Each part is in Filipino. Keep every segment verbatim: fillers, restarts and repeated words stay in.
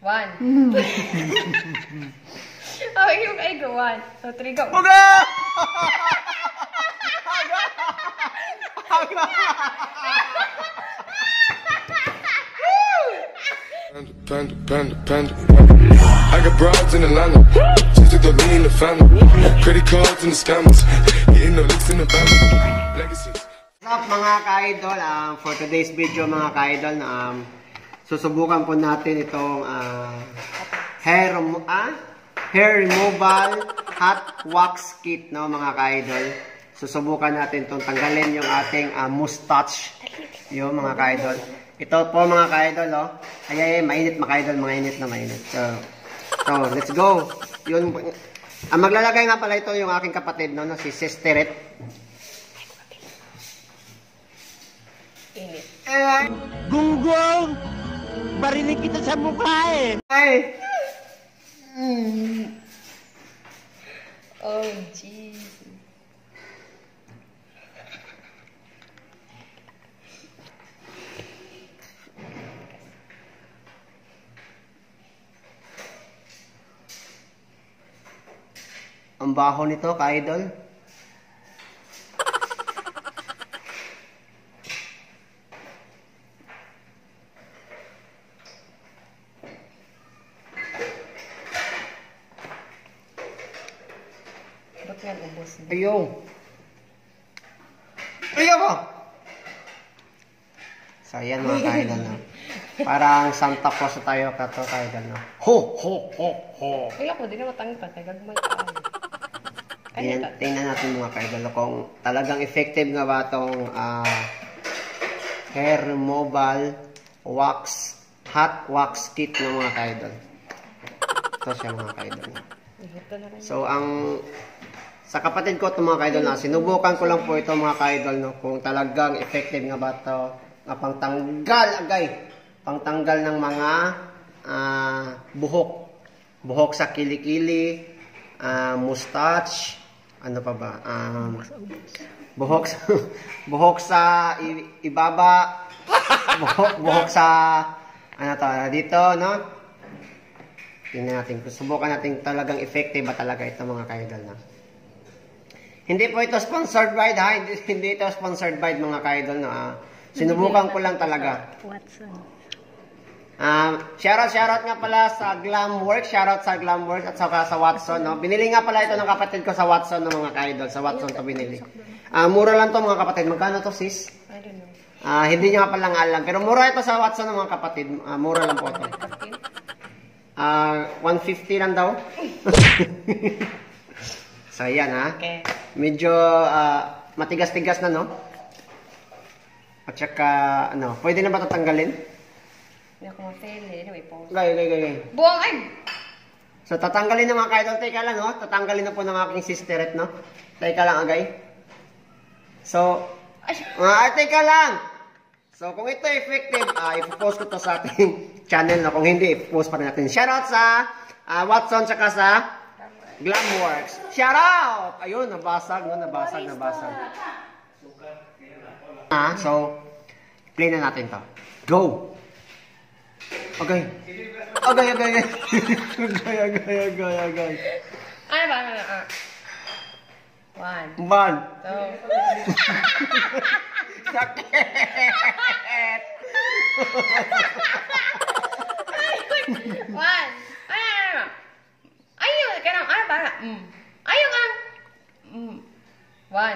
One. Oh, yung ay go. One. So, three go. Uga! Uga! Panda, panda, panda, panda. I got broads in Atlanta, just to me in the family. Credit cards and the scammers, getting no licks in the family. Legacies. What's up mga ka-idol? Um, for today's video mga ka-idol, um, susubukan po natin itong uh, hair, ah, hair removal hot wax kit, no mga ka-idol. Susubukan natin itong tanggalin yung ating uh, mustache, yung mga ka-idol. Ito po mga ka-idol, oh. Ay, ay, mainit mga ka-idol, mainit na mainit. So, so, let's go. Yun, ang maglalagay nga pala ito yung aking kapatid, no, no si Sister Ret. Init. Eh, Gunggong! Barinig kita sa mukha eh! ay! Mm. Oh, jeez. Ang baho nito, ka-idol. Ba't yan ubos na? Ayaw. Ayaw mo! So, ayan mga ka-idol, no? Parang Santa Claus na tayo kato, ka-idol, no? Ho! Ho! Ho! Ho! Kaya ko, di na matangkat. Nagagmay ka. Ayan, tingnan natin mga ka-idol kung talagang effective nga ba itong uh, hair removal wax, hot wax kit ng mga ka-idol. Ito siya mga ka-idol. So, ang sa kapatid ko itong mga ka-idol na, sinubukan ko lang po ito mga ka-idol, no, kung talagang effective nga ba ito na pangtanggal, agay, pangtanggal ng mga uh, buhok. Buhok sa kilikili, uh, mustache, ano pa ba? Um, buhok sa, buhok sa ibaba, buhok, buhok sa, ano to, dito, no? Tingnan natin, subukan natin talagang effective ba talaga ito mga ka-idol, no? Hindi po ito sponsored by, ha? Hindi, hindi ito sponsored by mga ka-idol, no? Ah, sinubukan ko lang talaga. Watson. Um, shoutout, shoutout nga pala sa Glamworks, shoutout sa Glamworks at saka sa Watson, no? Binili nga pala ito ng kapatid ko sa Watson, no, mga ka-idol. Sa Watson to binili. Uh, mura lang to mga kapatid. Magkano to, sis? I don't know. Uh, hindi niya nga pala nga alam. Pero mura ito sa Watson, no, mga kapatid. Uh, mura lang po ito. Uh, one fifty lang daw. So, yan, ha? Okay. Medyo uh, matigas-tigas na, no? At saka, ano, pwede na ba ito tanggalin? Hindi ako ma-fail eh. Anyway, pause. Gay, gay, gay. Buwang ay! So, tatanggalin na mga ka-idol. Teka lang, no? Tatanggalin na po ng aking sisteret, no? Teka lang, agay. So, ah, teka lang! So, kung ito effective, ah, ipopost ko to sa ating channel, no? Kung hindi, ipopost pa rin natin. Shoutout sa uh, Watson, tsaka sa Glamworks. Shoutout! Ayun, nabasag, no? Nabasag, nabasag. Ah, so, play na natin to. Go! Okay. Okay, okay, okay. Okay, okay, okay, okay. Ano ba? Ano ba? Ah. One. One. Two. Sakit! One. Ano, ano, ano? Ayaw, ganun. Ano ba? Mm. Ayaw ka. Mm. One.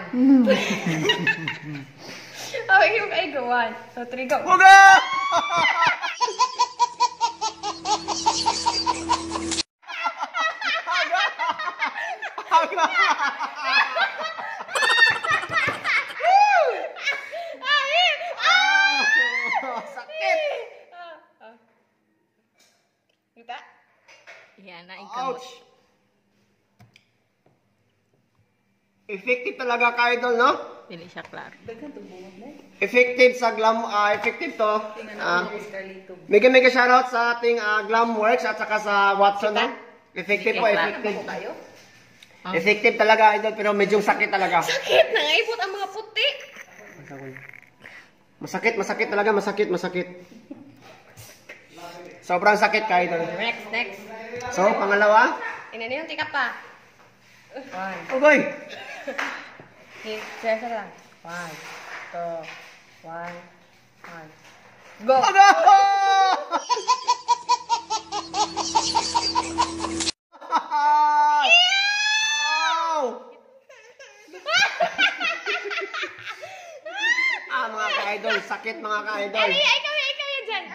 Oh, yung ay go. One. So, three go. Uga! Sakit! Kita? Yan, naingkamot. Ouch! Effective talaga ka-idol, no? Dili siya klaro. Effective sa Glam, ah, effective to. Ah, mega mega shoutout sa ating uh, Glamworks at saka sa Watson, no? Effective po, effective. Effective talaga, idol, pero medyo sakit talaga. Sakit! Nangaipot ang mga puti! Masakit, masakit talaga, masakit, masakit. Sobrang sakit ka, idol. Next, next. So, pangalawa. Ini yung tika pa. One. Okay. Sesa lang. One, two, one, one. Go! Aga! Ow! Ah, mga ka-idol. Sakit, mga ka-idol. Ali, ikaw yan, ikaw yan dyan.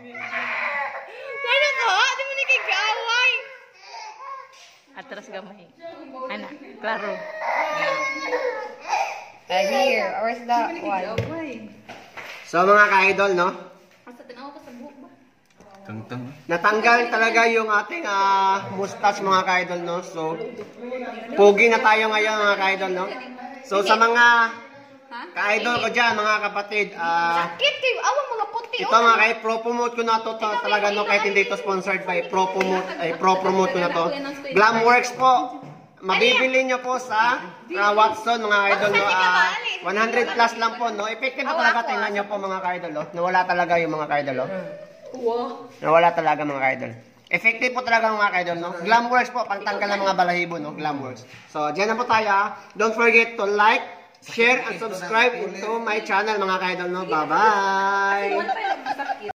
Ano ko? Di mo nagkakaaway. Atras gamay. Ana, klaro. Uh, here, where's the one? So, mga ka-idol, no? Tang-tang. Natanggal talaga yung ating ah, mustache, mga ka-idol, no? So, pogi na tayo ngayon, mga ka-idol, no? So, sa mga ka-idol ko dyan, mga kapatid, ah... Sakit kayo, awang mga puti. ito mga kay pro-promote ko na to, to talaga no, kahit hindi ito sponsored by pro-promote, ay pro-promote ko na to. Glamworks po. Mabibili nyo po sa uh, Watson, mga idol, no, uh, one hundred plus lang po, no. Effective po talaga, tingnan nyo po, mga ka-idol, no. Nawala talaga yung mga ka-idol, no. Nawala talaga, mga ka-idol. Effective po talaga, mga ka-idol, no. Glamworks po, pangtanggal ng mga balahibo, no. Glamworks. So, dyan na po tayo, ha. Don't forget to like, share, and subscribe into my channel, mga ka-idol, no. Bye-bye!